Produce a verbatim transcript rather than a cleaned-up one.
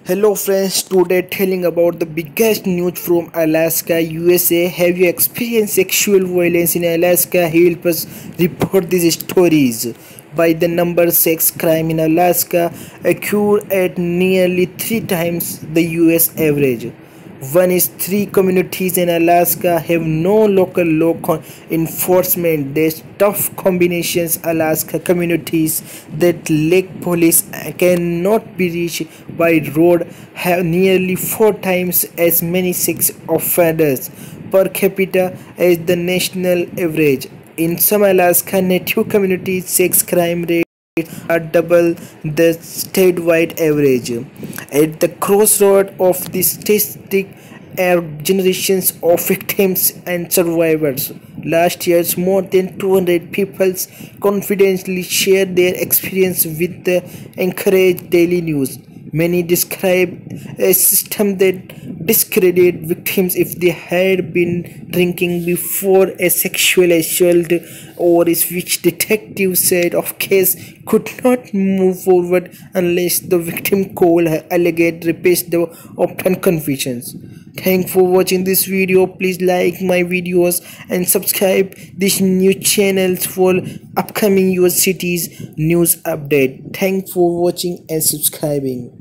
Hello friends, today telling about the biggest news from Alaska, U S A. Have you experienced sexual violence in Alaska? Help us report these stories. By the number, sex crime in Alaska occur at nearly three times the U S average. One is three communities in Alaska have no local law enforcement. There's tough combinations. Alaska communities that Lake police cannot be reached by road have nearly four times as many sex offenders per capita as the national average. In some Alaska Native communities, sex crime rate are double the statewide average. At the crossroad of the statistic are generations of victims and survivors. Last year, more than two hundred people confidently shared their experience with the Anchorage Daily News. Many describe a system that discredited victims if they had been drinking before a sexual assault, or which detectives said of case could not move forward unless the victim called her alleged rapist the open confessions. Thanks for watching this video. Please like my videos and subscribe this new channels for upcoming your city's news update. Thanks for watching and subscribing.